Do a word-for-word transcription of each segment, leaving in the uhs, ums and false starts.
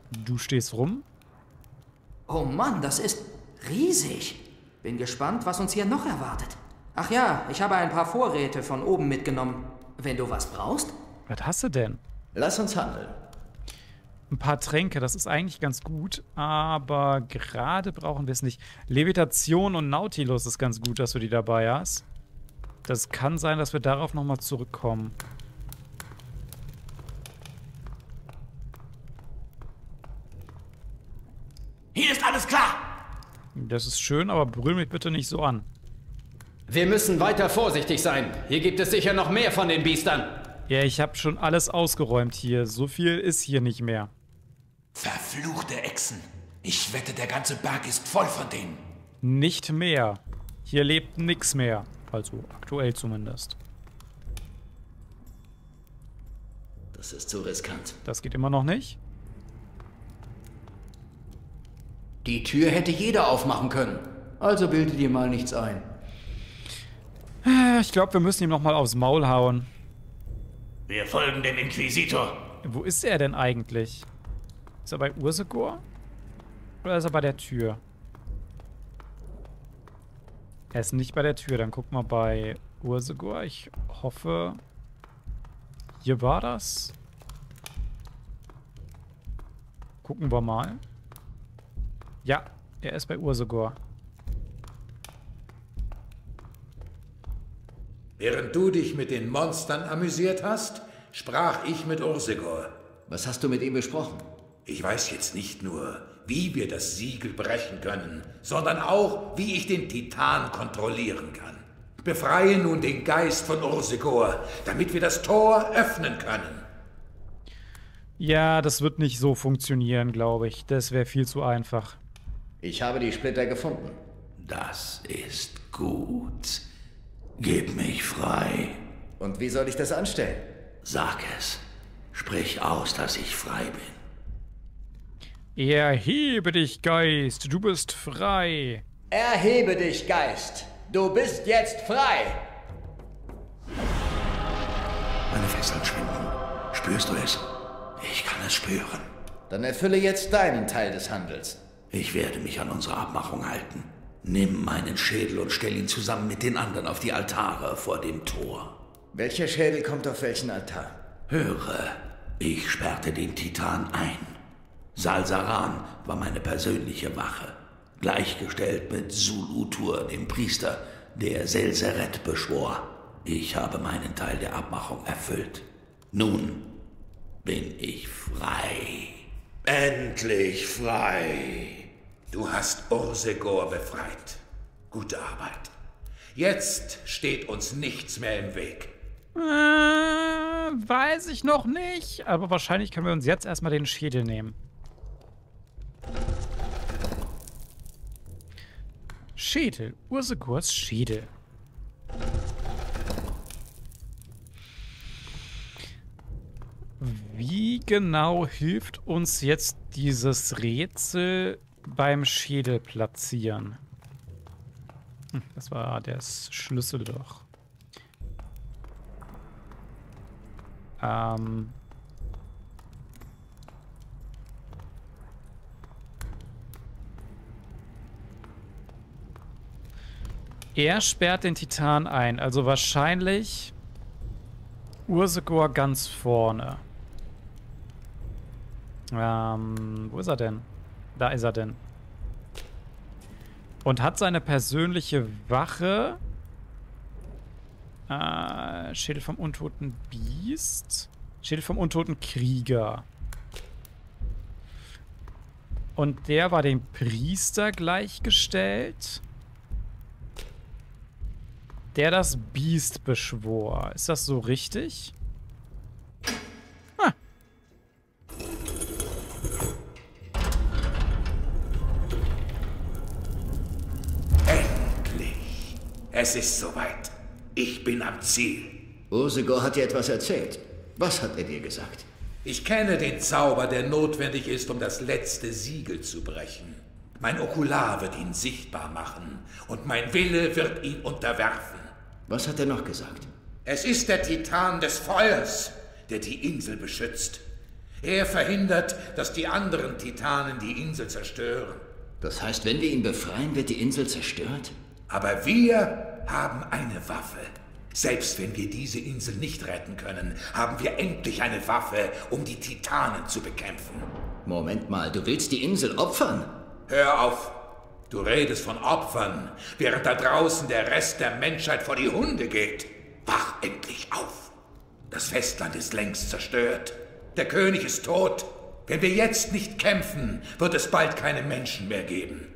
Du stehst rum. Oh Mann, das ist riesig. Bin gespannt, was uns hier noch erwartet. Ach ja, ich habe ein paar Vorräte von oben mitgenommen. Wenn du was brauchst? Was hast du denn? Lass uns handeln. Ein paar Tränke, das ist eigentlich ganz gut, aber gerade brauchen wir es nicht. Levitation und Nautilus ist ganz gut, dass du die dabei hast. Das kann sein, dass wir darauf nochmal zurückkommen. Hier ist alles klar! Das ist schön, aber brüll mich bitte nicht so an. Wir müssen weiter vorsichtig sein. Hier gibt es sicher noch mehr von den Biestern. Ja, ich habe schon alles ausgeräumt hier. So viel ist hier nicht mehr. Verfluchte Echsen. Ich wette, der ganze Berg ist voll von denen. Nicht mehr. Hier lebt nichts mehr. Also aktuell zumindest. Das ist zu riskant. Das geht immer noch nicht. Die Tür hätte jeder aufmachen können. Also bilde dir mal nichts ein. Ich glaube, wir müssen ihm nochmal aufs Maul hauen. Wir folgen dem Inquisitor. Wo ist er denn eigentlich? Ist er bei Ursegor? Oder ist er bei der Tür? Er ist nicht bei der Tür. Dann gucken wir bei Ursegor. Ich hoffe... Hier war das. Gucken wir mal. Ja, er ist bei Ursegor. Während du dich mit den Monstern amüsiert hast, sprach ich mit Ursegor. Was hast du mit ihm besprochen? Ich weiß jetzt nicht nur, wie wir das Siegel brechen können, sondern auch, wie ich den Titan kontrollieren kann. Befreie nun den Geist von Ursegor, damit wir das Tor öffnen können. Ja, das wird nicht so funktionieren, glaube ich. Das wäre viel zu einfach. Ich habe die Splitter gefunden. Das ist gut. Gib mich frei. Und wie soll ich das anstellen? Sag es. Sprich aus, dass ich frei bin. Erhebe dich, Geist. Du bist frei. Erhebe dich, Geist. Du bist jetzt frei. Meine Fesseln schwinden. Spürst du es? Ich kann es spüren. Dann erfülle jetzt deinen Teil des Handels. Ich werde mich an unsere Abmachung halten. Nimm meinen Schädel und stell ihn zusammen mit den anderen auf die Altare vor dem Tor. Welcher Schädel kommt auf welchen Altar? Höre, ich sperrte den Titan ein. Salsaran war meine persönliche Wache, gleichgestellt mit Zulutur, dem Priester, der Selzeret beschwor. Ich habe meinen Teil der Abmachung erfüllt. Nun bin ich frei. Endlich frei. Du hast Ursegor befreit. Gute Arbeit. Jetzt steht uns nichts mehr im Weg. Äh, weiß ich noch nicht. Aber wahrscheinlich können wir uns jetzt erstmal den Schädel nehmen. Schädel. Ursegors Schädel. Wie genau hilft uns jetzt dieses Rätsel beim Schädel platzieren? Hm, das war der Schlüssel doch. Ähm... Er sperrt den Titan ein, also wahrscheinlich Ursegor ganz vorne. Ähm, wo ist er denn? Da ist er denn. Und hat seine persönliche Wache. Äh, Schädel vom untoten Biest. Schädel vom untoten Krieger. Und der war dem Priester gleichgestellt, der das Biest beschwor. Ist das so richtig? Ah. Endlich. Es ist soweit. Ich bin am Ziel. Ursegor hat dir etwas erzählt. Was hat er dir gesagt? Ich kenne den Zauber, der notwendig ist, um das letzte Siegel zu brechen. Mein Okular wird ihn sichtbar machen und mein Wille wird ihn unterwerfen. Was hat er noch gesagt? Es ist der Titan des Feuers, der die Insel beschützt. Er verhindert, dass die anderen Titanen die Insel zerstören. Das heißt, wenn wir ihn befreien, wird die Insel zerstört? Aber wir haben eine Waffe. Selbst wenn wir diese Insel nicht retten können, haben wir endlich eine Waffe, um die Titanen zu bekämpfen. Moment mal, du willst die Insel opfern? Hör auf! Du redest von Opfern, während da draußen der Rest der Menschheit vor die Hunde geht. Wach endlich auf! Das Festland ist längst zerstört. Der König ist tot. Wenn wir jetzt nicht kämpfen, wird es bald keine Menschen mehr geben.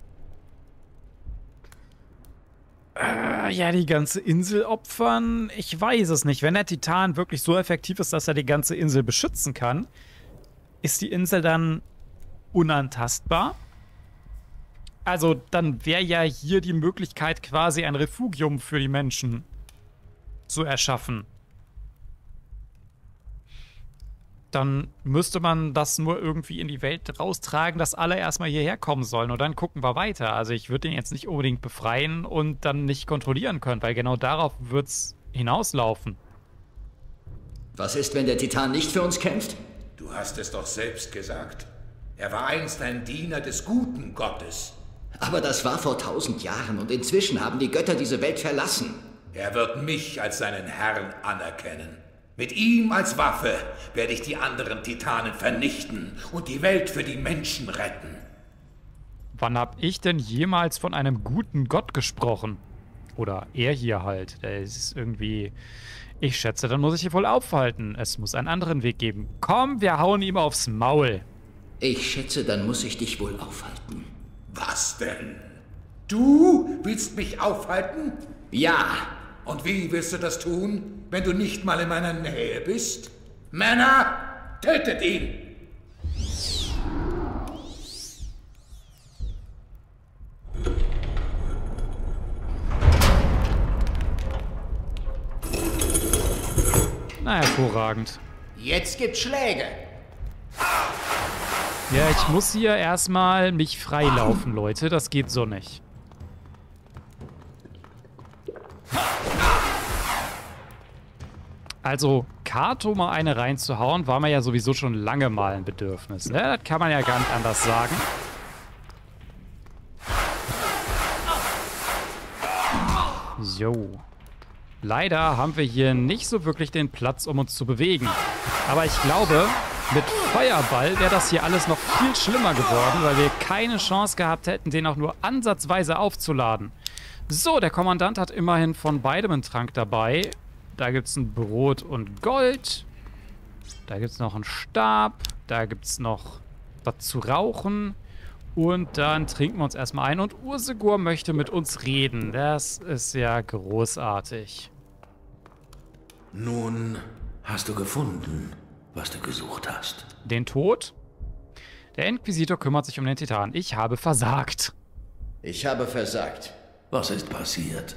Äh, ja, die ganze Insel opfern? Ich weiß es nicht. Wenn der Titan wirklich so effektiv ist, dass er die ganze Insel beschützen kann, ist die Insel dann unantastbar? Also, dann wäre ja hier die Möglichkeit, quasi ein Refugium für die Menschen zu erschaffen. Dann müsste man das nur irgendwie in die Welt raustragen, dass alle erstmal hierher kommen sollen und dann gucken wir weiter. Also ich würde den jetzt nicht unbedingt befreien und dann nicht kontrollieren können, weil genau darauf wird es hinauslaufen. Was ist, wenn der Titan nicht für uns kämpft? Du hast es doch selbst gesagt. Er war einst ein Diener des guten Gottes. Aber das war vor tausend Jahren und inzwischen haben die Götter diese Welt verlassen. Er wird mich als seinen Herrn anerkennen. Mit ihm als Waffe werde ich die anderen Titanen vernichten und die Welt für die Menschen retten. Wann hab ich denn jemals von einem guten Gott gesprochen? Oder er hier halt. Der ist irgendwie... Ich schätze, dann muss ich hier wohl aufhalten. Es muss einen anderen Weg geben. Komm, wir hauen ihm aufs Maul. Ich schätze, dann muss ich dich wohl aufhalten. Was denn? Du willst mich aufhalten? Ja. Und wie willst du das tun, wenn du nicht mal in meiner Nähe bist? Männer, tötet ihn! Na, hervorragend. Jetzt gibt's Schläge. Ja, ich muss hier erstmal mich freilaufen, Leute. Das geht so nicht. Also, Kato mal eine reinzuhauen, war mir ja sowieso schon lange mal ein Bedürfnis. Ne? Das kann man ja gar nicht anders sagen. So. Leider haben wir hier nicht so wirklich den Platz, um uns zu bewegen. Aber ich glaube, mit Feuerball wäre das hier alles noch viel schlimmer geworden, weil wir keine Chance gehabt hätten, den auch nur ansatzweise aufzuladen. So, der Kommandant hat immerhin von beidem einen Trank dabei. Da gibt es ein Brot und Gold. Da gibt es noch einen Stab. Da gibt es noch was zu rauchen. Und dann trinken wir uns erstmal ein. Und Ursegur möchte mit uns reden. Das ist ja großartig. Nun hast du gefunden, was du gesucht hast. Den Tod? Der Inquisitor kümmert sich um den Titan. Ich habe versagt. Ich habe versagt. Was ist passiert?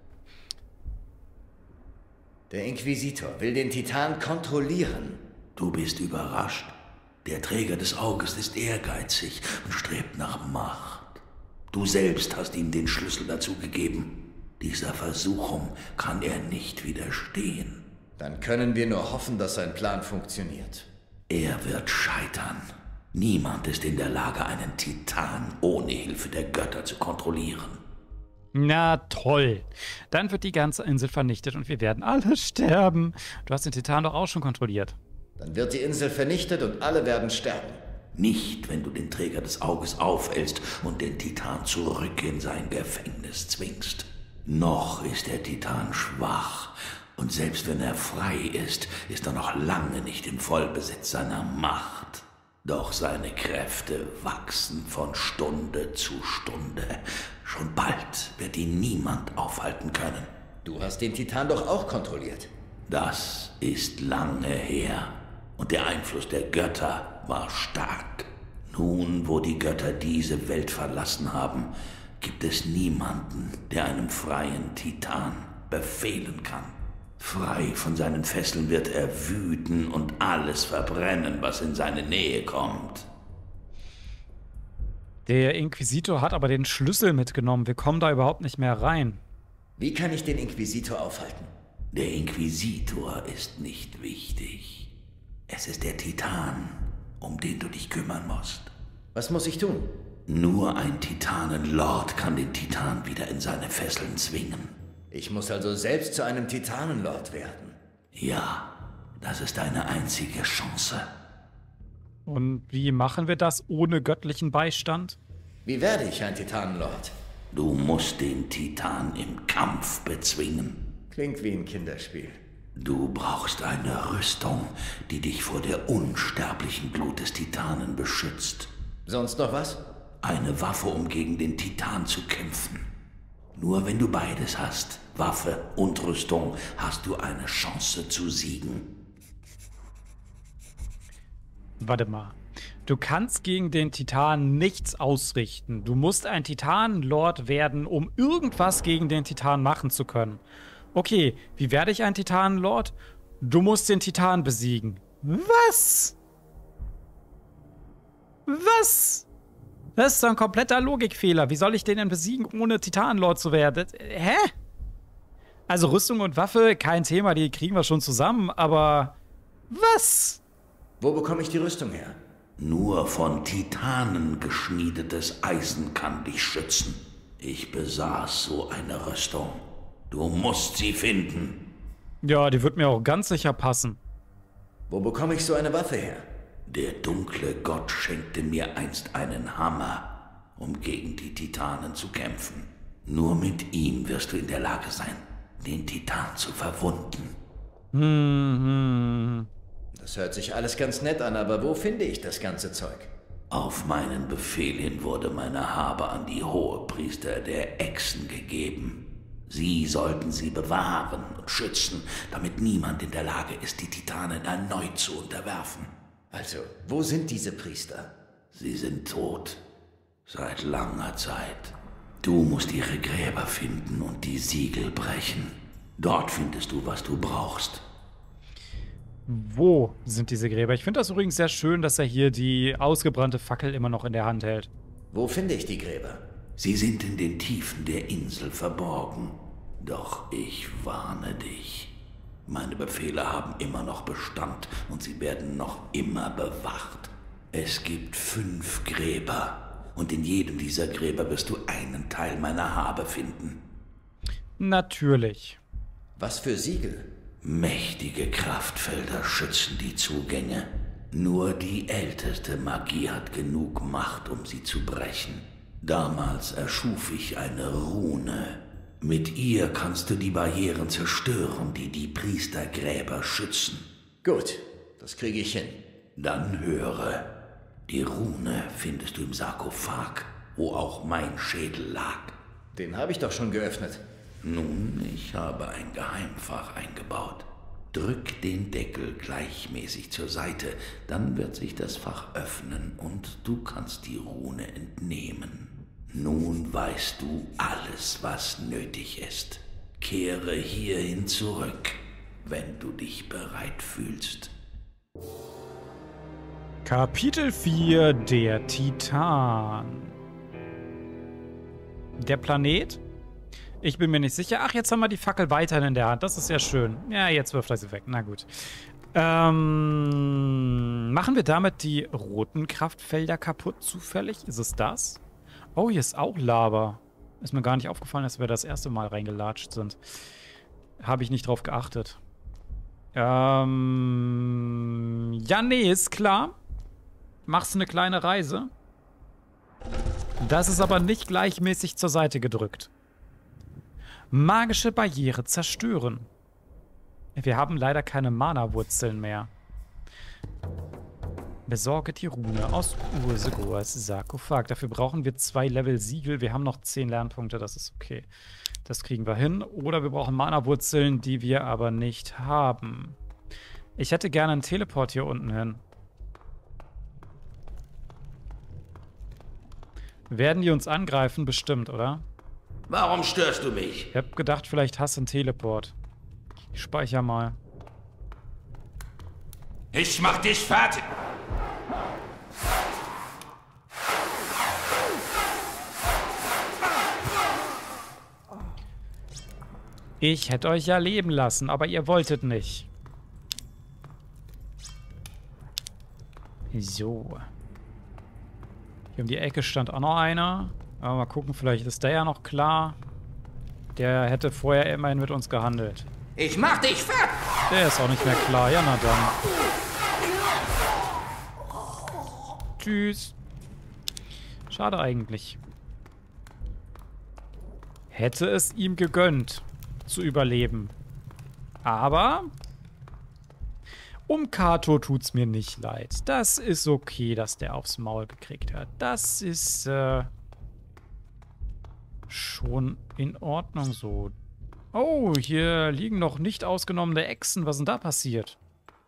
Der Inquisitor will den Titan kontrollieren. Du bist überrascht. Der Träger des Auges ist ehrgeizig und strebt nach Macht. Du selbst hast ihm den Schlüssel dazu gegeben. Dieser Versuchung kann er nicht widerstehen. Dann können wir nur hoffen, dass sein Plan funktioniert. Er wird scheitern. Niemand ist in der Lage, einen Titan ohne Hilfe der Götter zu kontrollieren. Na toll. Dann wird die ganze Insel vernichtet und wir werden alle sterben. Du hast den Titan doch auch schon kontrolliert. Dann wird die Insel vernichtet und alle werden sterben. Nicht, wenn du den Träger des Auges aufhältst und den Titan zurück in sein Gefängnis zwingst. Noch ist der Titan schwach. Und selbst wenn er frei ist, ist er noch lange nicht im Vollbesitz seiner Macht. Doch seine Kräfte wachsen von Stunde zu Stunde. Schon bald wird ihn niemand aufhalten können. Du hast den Titan doch auch kontrolliert. Das ist lange her. Und der Einfluss der Götter war stark. Nun, wo die Götter diese Welt verlassen haben, gibt es niemanden, der einem freien Titan befehlen kann. Frei von seinen Fesseln wird er wüten und alles verbrennen, was in seine Nähe kommt. Der Inquisitor hat aber den Schlüssel mitgenommen. Wir kommen da überhaupt nicht mehr rein. Wie kann ich den Inquisitor aufhalten? Der Inquisitor ist nicht wichtig. Es ist der Titan, um den du dich kümmern musst. Was muss ich tun? Nur ein Titanenlord kann den Titan wieder in seine Fesseln zwingen. Ich muss also selbst zu einem Titanenlord werden. Ja, das ist deine einzige Chance. Und wie machen wir das ohne göttlichen Beistand? Wie werde ich ein Titanenlord? Du musst den Titan im Kampf bezwingen. Klingt wie ein Kinderspiel. Du brauchst eine Rüstung, die dich vor der unsterblichen Glut des Titanen beschützt. Sonst noch was? Eine Waffe, um gegen den Titan zu kämpfen. Nur wenn du beides hast, Waffe und Rüstung, hast du eine Chance zu siegen. Warte mal. Du kannst gegen den Titan nichts ausrichten. Du musst ein Titanenlord werden, um irgendwas gegen den Titan machen zu können. Okay, wie werde ich ein Titanenlord? Du musst den Titan besiegen. Was? Was? Das ist doch ein kompletter Logikfehler. Wie soll ich den denn besiegen, ohne Titanenlord zu werden? Hä? Also Rüstung und Waffe, kein Thema, die kriegen wir schon zusammen, aber was? Wo bekomme ich die Rüstung her? Nur von Titanen geschmiedetes Eisen kann dich schützen. Ich besaß so eine Rüstung. Du musst sie finden. Ja, die wird mir auch ganz sicher passen. Wo bekomme ich so eine Waffe her? Der dunkle Gott schenkte mir einst einen Hammer, um gegen die Titanen zu kämpfen. Nur mit ihm wirst du in der Lage sein, den Titan zu verwunden. Hm, hm. Das hört sich alles ganz nett an, aber wo finde ich das ganze Zeug? Auf meinen Befehl hin wurde meine Habe an die Hohepriester der Echsen gegeben. Sie sollten sie bewahren und schützen, damit niemand in der Lage ist, die Titanen erneut zu unterwerfen. Also, wo sind diese Priester? Sie sind tot. Seit langer Zeit. Du musst ihre Gräber finden und die Siegel brechen. Dort findest du, was du brauchst. Wo sind diese Gräber? Ich finde das übrigens sehr schön, dass er hier die ausgebrannte Fackel immer noch in der Hand hält. Wo finde ich die Gräber? Sie sind in den Tiefen der Insel verborgen. Doch ich warne dich. Meine Befehle haben immer noch Bestand und sie werden noch immer bewacht. Es gibt fünf Gräber und in jedem dieser Gräber wirst du einen Teil meiner Habe finden. Natürlich. Was für Siegel? Mächtige Kraftfelder schützen die Zugänge. Nur die älteste Magie hat genug Macht, um sie zu brechen. Damals erschuf ich eine Rune. Mit ihr kannst du die Barrieren zerstören, die die Priestergräber schützen. Gut, das kriege ich hin. Dann höre. Die Rune findest du im Sarkophag, wo auch mein Schädel lag. Den habe ich doch schon geöffnet. Nun, ich habe ein Geheimfach eingebaut. Drück den Deckel gleichmäßig zur Seite, dann wird sich das Fach öffnen und du kannst die Rune entnehmen. Nun weißt du alles, was nötig ist. Kehre hierhin zurück, wenn du dich bereit fühlst. Kapitel vier, der Titan. Der Planet? Ich bin mir nicht sicher. Ach, jetzt haben wir die Fackel weiterhin in der Hand. Das ist ja schön. Ja, jetzt wirft er sie weg. Na gut. Ähm, machen wir damit die roten Kraftfelder kaputt zufällig? Ist es das? Oh, hier ist auch Lava. Ist mir gar nicht aufgefallen, dass wir das erste Mal reingelatscht sind. Habe ich nicht drauf geachtet. Ähm, ja, nee, ist klar. Machst eine kleine Reise. Das ist aber nicht gleichmäßig zur Seite gedrückt. Magische Barriere zerstören. Wir haben leider keine Mana-Wurzeln mehr. Besorge die Rune aus Ursegors Sarkophag. Dafür brauchen wir zwei Level Siegel. Wir haben noch zehn Lernpunkte, das ist okay. Das kriegen wir hin. Oder wir brauchen Mana-Wurzeln, die wir aber nicht haben. Ich hätte gerne einen Teleport hier unten hin. Werden die uns angreifen? Bestimmt, oder? Warum störst du mich? Ich hab gedacht, vielleicht hast du einen Teleport. Ich speichere mal. Ich mach dich fertig! Ich hätte euch ja leben lassen, aber ihr wolltet nicht. So. Hier um die Ecke stand auch noch einer. Aber mal gucken, vielleicht ist der ja noch klar. Der hätte vorher immerhin mit uns gehandelt. Ich mach dich fertig! Der ist auch nicht mehr klar. Ja, na dann. Tschüss. Schade eigentlich. Hätte es ihm gegönnt, zu überleben. Aber um Kato tut's mir nicht leid. Das ist okay, dass der aufs Maul gekriegt hat. Das ist äh, schon in Ordnung so. Oh, hier liegen noch nicht ausgenommene Echsen. Was ist denn da passiert?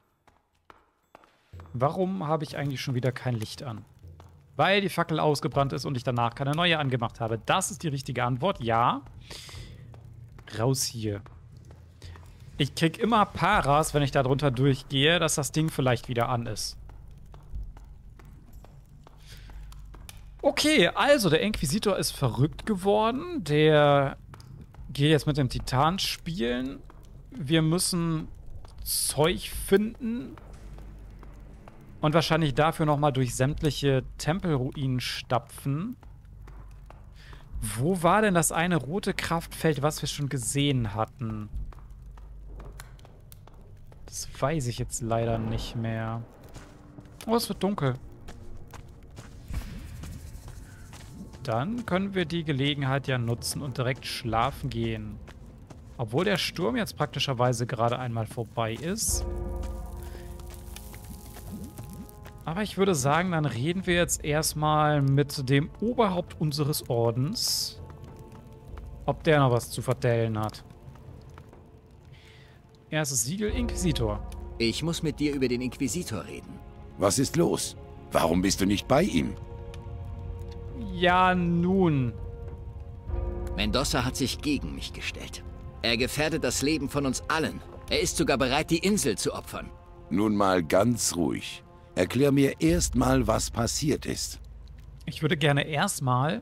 Warum habe ich eigentlich schon wieder kein Licht an? Weil die Fackel ausgebrannt ist und ich danach keine neue angemacht habe. Das ist die richtige Antwort. Ja. Raus hier. Ich krieg immer Paras, wenn ich da drunter durchgehe, dass das Ding vielleicht wieder an ist. Okay, also der Inquisitor ist verrückt geworden. Der geht jetzt mit dem Titan spielen. Wir müssen Zeug finden. Und wahrscheinlich dafür nochmal durch sämtliche Tempelruinen stapfen. Wo war denn das eine rote Kraftfeld, was wir schon gesehen hatten? Das weiß ich jetzt leider nicht mehr. Oh, es wird dunkel. Dann können wir die Gelegenheit ja nutzen und direkt schlafen gehen. Obwohl der Sturm jetzt praktischerweise gerade einmal vorbei ist. Aber ich würde sagen, dann reden wir jetzt erstmal mit dem Oberhaupt unseres Ordens. Ob der noch was zu vertellen hat. Erstes Siegel, Inquisitor. Ich muss mit dir über den Inquisitor reden. Was ist los? Warum bist du nicht bei ihm? Ja, nun. Mendoza hat sich gegen mich gestellt. Er gefährdet das Leben von uns allen. Er ist sogar bereit, die Insel zu opfern. Nun mal ganz ruhig. Erklär mir erstmal, was passiert ist. Ich würde gerne erstmal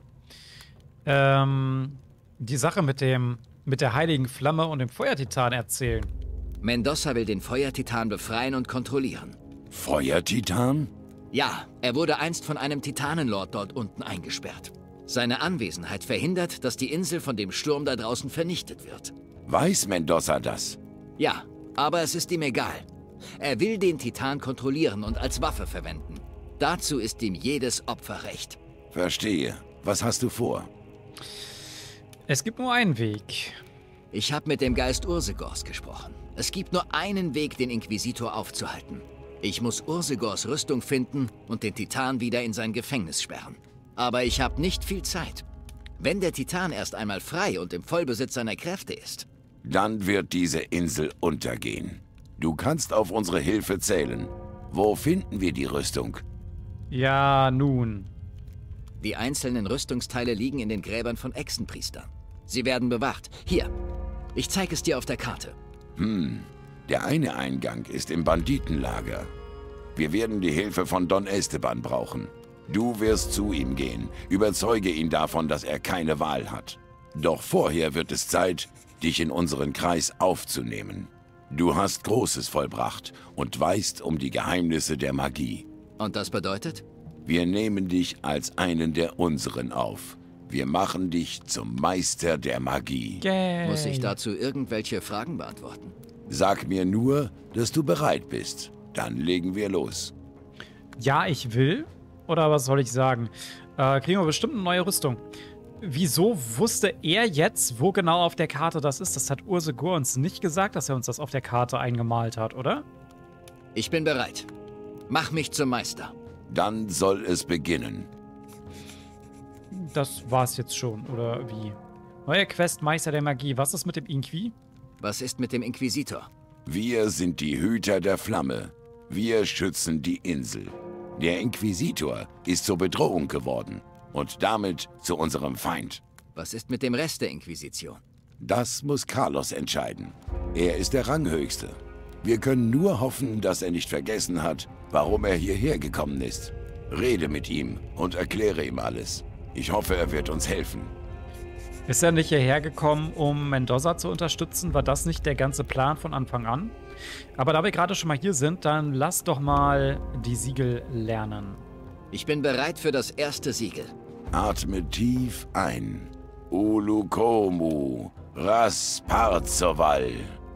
ähm, die Sache mit dem mit der heiligen Flamme und dem Feuertitan erzählen. Mendoza will den Feuertitan befreien und kontrollieren. Feuertitan? Ja, er wurde einst von einem Titanenlord dort unten eingesperrt. Seine Anwesenheit verhindert, dass die Insel von dem Sturm da draußen vernichtet wird. Weiß Mendoza das? Ja, aber es ist ihm egal. Er will den Titan kontrollieren und als Waffe verwenden. Dazu ist ihm jedes Opfer recht. Verstehe. Was hast du vor? Es gibt nur einen Weg. Ich habe mit dem Geist Ursegors gesprochen. Es gibt nur einen Weg, den Inquisitor aufzuhalten. Ich muss Ursegors Rüstung finden und den Titan wieder in sein Gefängnis sperren. Aber ich habe nicht viel Zeit. Wenn der Titan erst einmal frei und im Vollbesitz seiner Kräfte ist, dann wird diese Insel untergehen. Du kannst auf unsere Hilfe zählen. Wo finden wir die Rüstung? Ja, nun. Die einzelnen Rüstungsteile liegen in den Gräbern von Echsenpriestern. Sie werden bewacht. Hier, ich zeige es dir auf der Karte. Hm, der eine Eingang ist im Banditenlager. Wir werden die Hilfe von Don Esteban brauchen. Du wirst zu ihm gehen. Überzeuge ihn davon, dass er keine Wahl hat. Doch vorher wird es Zeit, dich in unseren Kreis aufzunehmen. Du hast Großes vollbracht und weißt um die Geheimnisse der Magie. Und das bedeutet? Wir nehmen dich als einen der unseren auf. Wir machen dich zum Meister der Magie. Yay. Muss ich dazu irgendwelche Fragen beantworten? Sag mir nur, dass du bereit bist. Dann legen wir los. Ja, ich will. Oder was soll ich sagen? Äh, kriegen wir bestimmt eine neue Rüstung. Wieso wusste er jetzt, wo genau auf der Karte das ist? Das hat Ursegor uns nicht gesagt, dass er uns das auf der Karte eingemalt hat, oder? Ich bin bereit. Mach mich zum Meister. Dann soll es beginnen. Das war's jetzt schon, oder wie? Neue Quest, Meister der Magie. Was ist mit dem Inqui? Was ist mit dem Inquisitor? Wir sind die Hüter der Flamme. Wir schützen die Insel. Der Inquisitor ist zur Bedrohung geworden. Und damit zu unserem Feind. Was ist mit dem Rest der Inquisition? Das muss Carlos entscheiden. Er ist der Ranghöchste. Wir können nur hoffen, dass er nicht vergessen hat, warum er hierher gekommen ist. Rede mit ihm und erkläre ihm alles. Ich hoffe, er wird uns helfen. Ist er nicht hierher gekommen, um Mendoza zu unterstützen? War das nicht der ganze Plan von Anfang an? Aber da wir gerade schon mal hier sind, dann lass doch mal die Siegel lernen. Ich bin bereit für das erste Siegel. Atme tief ein. Ulukomu, Rasparzoval.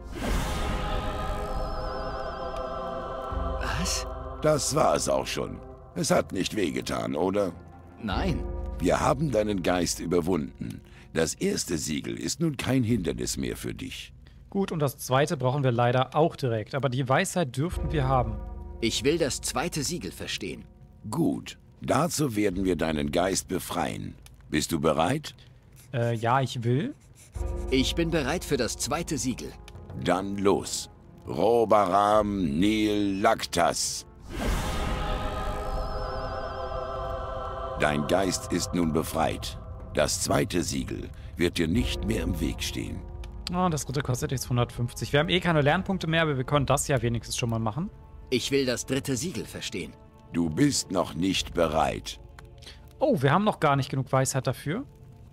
Was? Das war es auch schon. Es hat nicht wehgetan, oder? Nein. Wir haben deinen Geist überwunden. Das erste Siegel ist nun kein Hindernis mehr für dich. Gut, und das zweite brauchen wir leider auch direkt. Aber die Weisheit dürften wir haben. Ich will das zweite Siegel verstehen. Gut. Dazu werden wir deinen Geist befreien. Bist du bereit? Äh, ja, ich will. Ich bin bereit für das zweite Siegel. Dann los. Robaram Nil Lactas. Dein Geist ist nun befreit. Das zweite Siegel wird dir nicht mehr im Weg stehen. Oh, das dritte kostet jetzt hundertfünfzig. Wir haben eh keine Lernpunkte mehr, aber wir können das ja wenigstens schon mal machen. Ich will das dritte Siegel verstehen. Du bist noch nicht bereit. Oh, wir haben noch gar nicht genug Weisheit dafür.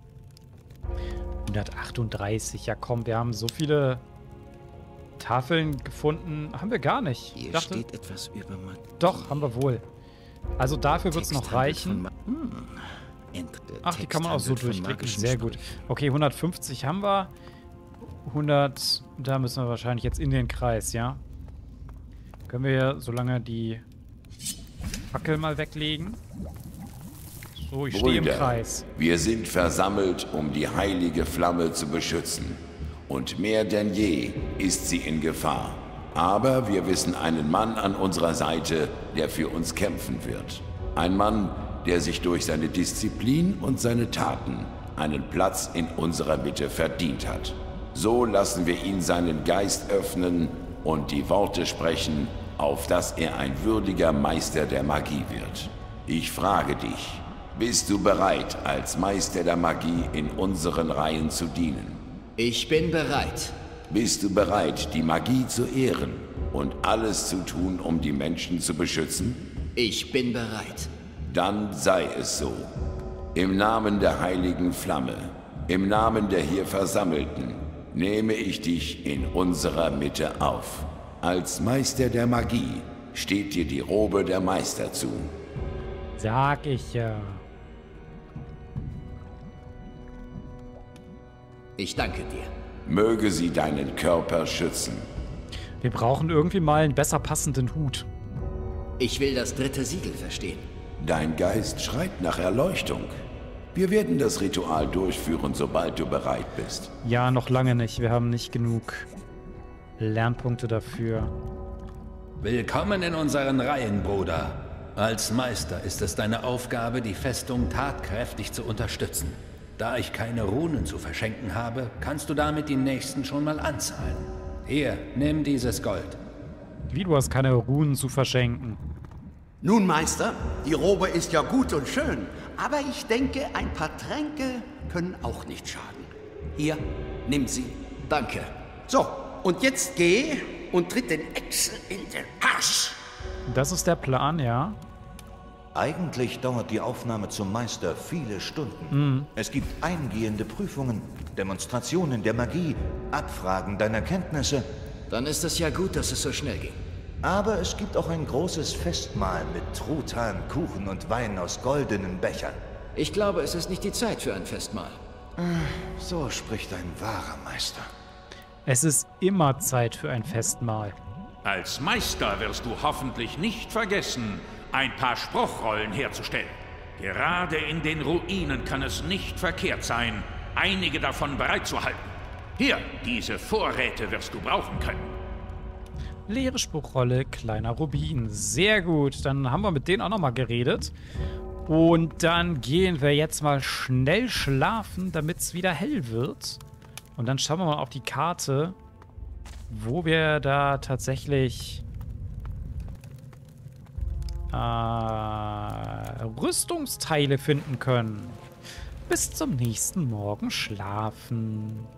hundertachtunddreißig, ja komm, wir haben so viele Tafeln gefunden. Haben wir gar nicht. Hier dachte, steht etwas über Magie. Doch, haben wir wohl. Also dafür wird es noch reichen. Hm. Ach, die kann man auch so durchklicken. Sehr gut. Okay, hundertfünfzig haben wir. hundert, da müssen wir wahrscheinlich jetzt in den Kreis, ja? Können wir solange die Fackel mal weglegen. So, ich stehe im Kreis. Wir sind versammelt, um die heilige Flamme zu beschützen. Und mehr denn je ist sie in Gefahr. Aber wir wissen einen Mann an unserer Seite, der für uns kämpfen wird. Ein Mann, der sich durch seine Disziplin und seine Taten einen Platz in unserer Mitte verdient hat. So lassen wir ihn seinen Geist öffnen und die Worte sprechen, auf dass er ein würdiger Meister der Magie wird. Ich frage dich, bist du bereit, als Meister der Magie in unseren Reihen zu dienen? Ich bin bereit. Bist du bereit, die Magie zu ehren und alles zu tun, um die Menschen zu beschützen? Ich bin bereit. Dann sei es so. Im Namen der heiligen Flamme, im Namen der hier Versammelten, nehme ich dich in unserer Mitte auf. Als Meister der Magie steht dir die Robe der Meister zu. Sag ich ja. Ich danke dir. Möge sie deinen Körper schützen. Wir brauchen irgendwie mal einen besser passenden Hut. Ich will das dritte Siegel verstehen. Dein Geist schreit nach Erleuchtung. Wir werden das Ritual durchführen, sobald du bereit bist. Ja, noch lange nicht. Wir haben nicht genug Lernpunkte dafür. Willkommen in unseren Reihen, Bruder. Als Meister ist es deine Aufgabe, die Festung tatkräftig zu unterstützen. Da ich keine Runen zu verschenken habe, kannst du damit die nächsten schon mal anzahlen. Hier, nimm dieses Gold. Wie, du hast keine Runen zu verschenken? Nun, Meister, die Robe ist ja gut und schön, aber ich denke, ein paar Tränke können auch nicht schaden. Hier, nimm sie. Danke. So, und jetzt geh und tritt den Echsen in den Arsch. Das ist der Plan, ja? Eigentlich dauert die Aufnahme zum Meister viele Stunden. Mhm. Es gibt eingehende Prüfungen, Demonstrationen der Magie, Abfragen deiner Kenntnisse. Dann ist es ja gut, dass es so schnell ging. Aber es gibt auch ein großes Festmahl mit Truthahn, Kuchen und Wein aus goldenen Bechern. Ich glaube, es ist nicht die Zeit für ein Festmahl. So spricht ein wahrer Meister. Es ist immer Zeit für ein Festmahl. Als Meister wirst du hoffentlich nicht vergessen, ein paar Spruchrollen herzustellen. Gerade in den Ruinen kann es nicht verkehrt sein, einige davon bereitzuhalten. Hier, diese Vorräte wirst du brauchen können. Leere Spruchrolle, kleiner Rubin. Sehr gut, dann haben wir mit denen auch nochmal geredet. Und dann gehen wir jetzt mal schnell schlafen, damit es wieder hell wird. Und dann schauen wir mal auf die Karte, wo wir da tatsächlich äh, Rüstungsteile finden können. Bis zum nächsten Morgen schlafen.